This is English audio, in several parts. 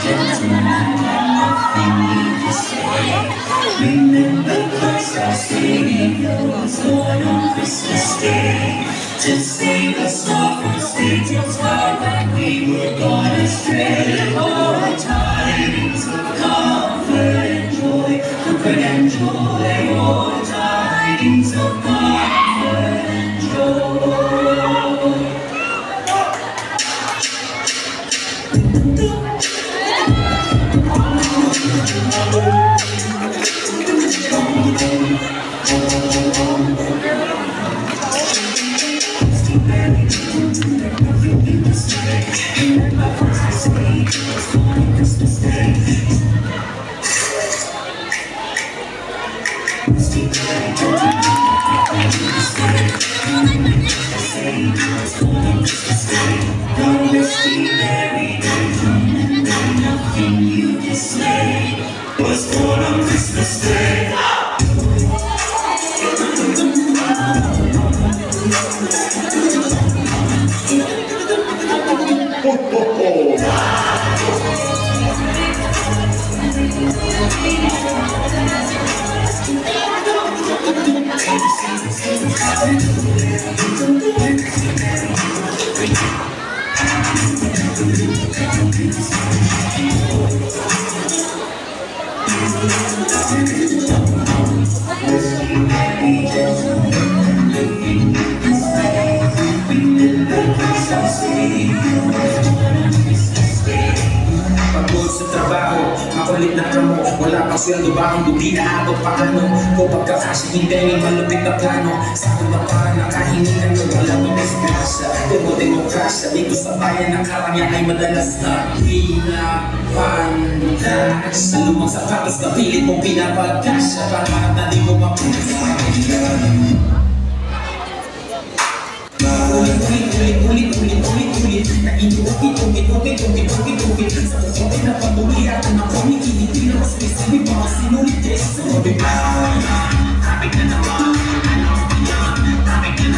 gentleman, nothing you to say. Remember Christ our Savior was born on Christmas Day to save us all from Satan's power when we were gone astray. Oh, tidings of comfort and joy, comfort and joy. Oh, tidings of comfort and joy. Was born on Christmas Day. Ho, ho, ho. Pagod sa trabaho, makulit na kamo. Wala pang sweldo, bakang buti na abot paano. Kung pagkakasya, hindi malupit na plano. Sa akin ba parang nakahiningan mo, walang pinasigasa. Demokrasya, dito sa bayan ng karangya ay madalas na pinapanda. Sa lumang sapatos na pilit mong pinapagkasya, para na di mo mapunta. Ulit na inuukit sa totoo na pamuli at ang pamikiliti na mas specific mga sinulit yes. Topic na naman, ano ba yan? Topic na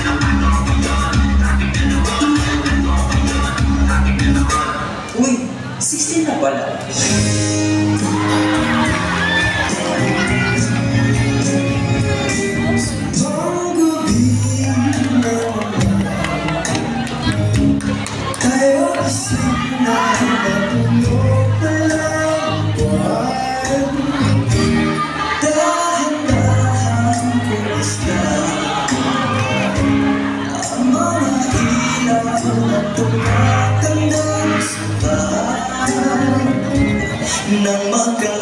naman. Uy, 16 na pala. Nang